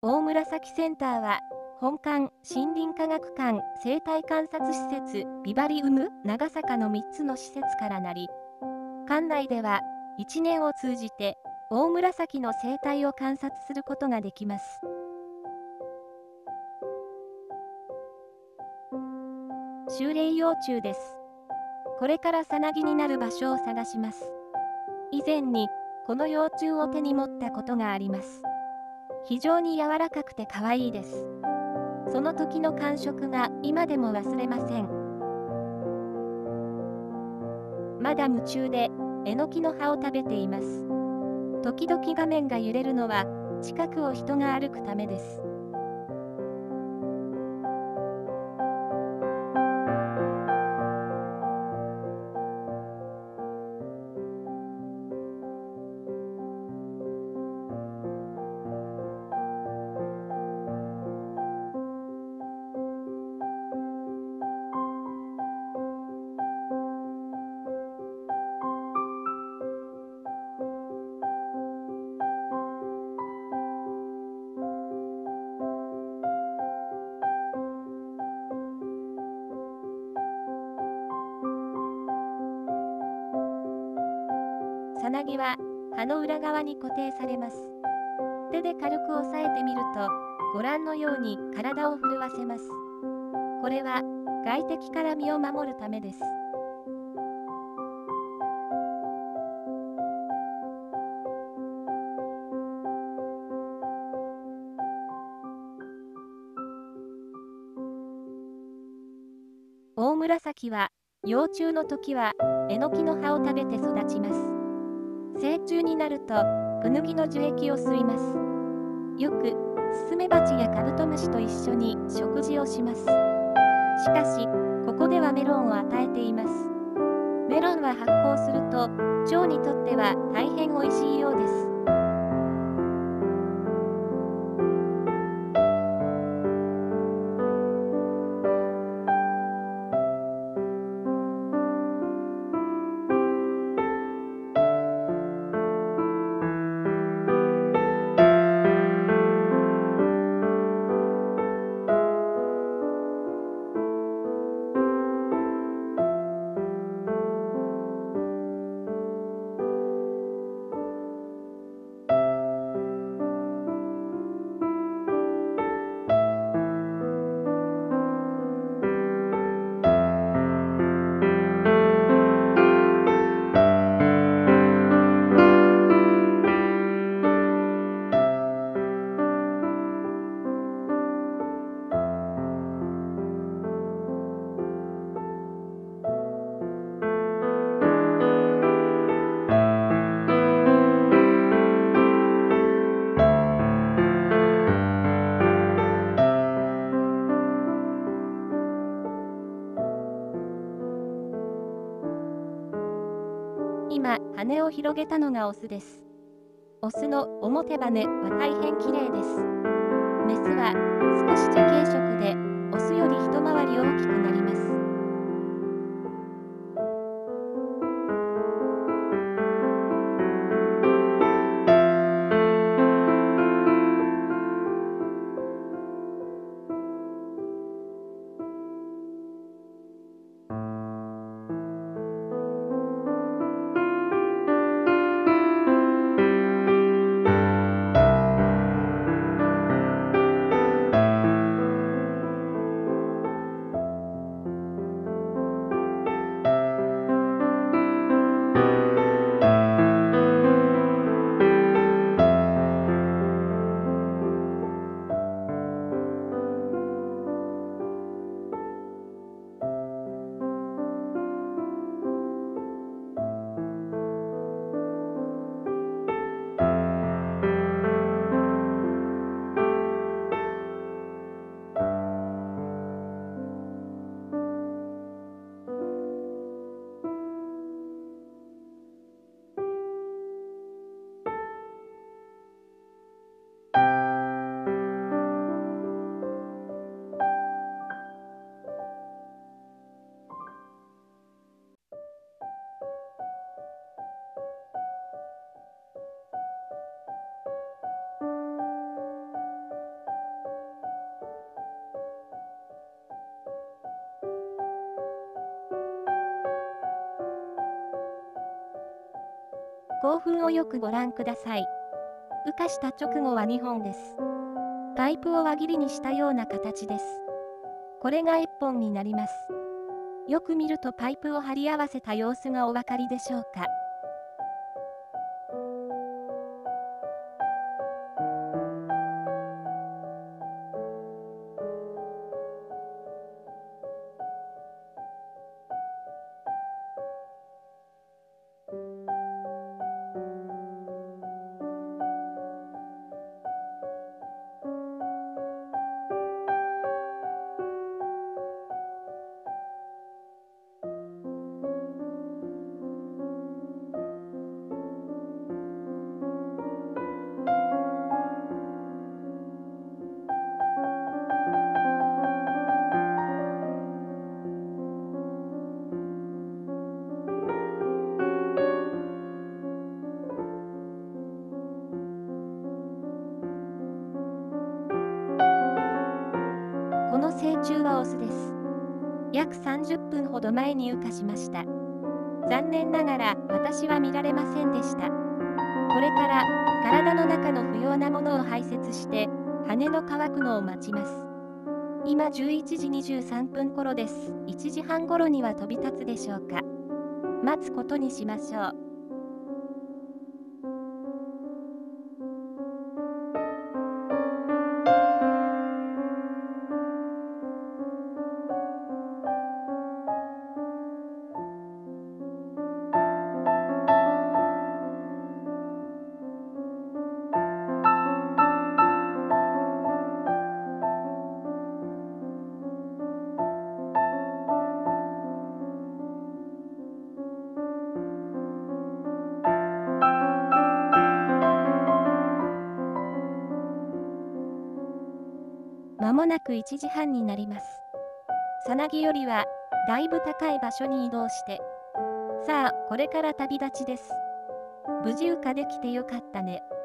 大紫センターは、本館、森林科学館、生態観察施設、ビバリウム、長坂の3つの施設からなり、館内では、1年を通じて、大紫の生態を観察することができます。秋嶺幼虫です。これからさなぎになる場所を探します。以前に、この幼虫を手に持ったことがあります。非常に柔らかくて可愛いです。その時の感触が今でも忘れません。まだ夢中で、えのきの葉を食べています。時々画面が揺れるのは、近くを人が歩くためです。さなぎは葉の裏側に固定されます。手で軽く押さえてみると、ご覧のように体を震わせます。これは外敵から身を守るためです。大紫は幼虫の時はえのきの葉を食べて育ちます。成虫になるとクヌギの樹液を吸います。よくスズメバチやカブトムシと一緒に食事をします。しかし、ここではメロンを与えています。メロンは発酵すると腸にとっては大変おいしいようです。今、羽を広げたのがオスです。オスの表羽は大変綺麗です。メスは少し茶系色で、オスより一回り大きくなります。 興奮をよくご覧ください。羽化した直後は2本です。パイプを輪切りにしたような形です。これが1本になります。よく見るとパイプを貼り合わせた様子がお分かりでしょうか。この成虫はオスです。約30分ほど前に羽化しました。残念ながら私は見られませんでした。これから体の中の不要なものを排泄して羽の乾くのを待ちます。今11時23分頃です。1時半頃には飛び立つでしょうか。待つことにしましょう。まもなく1時半になります。さなぎよりはだいぶ高い場所に移動して、さあ、これから旅立ちです。無事羽化できてよかったね。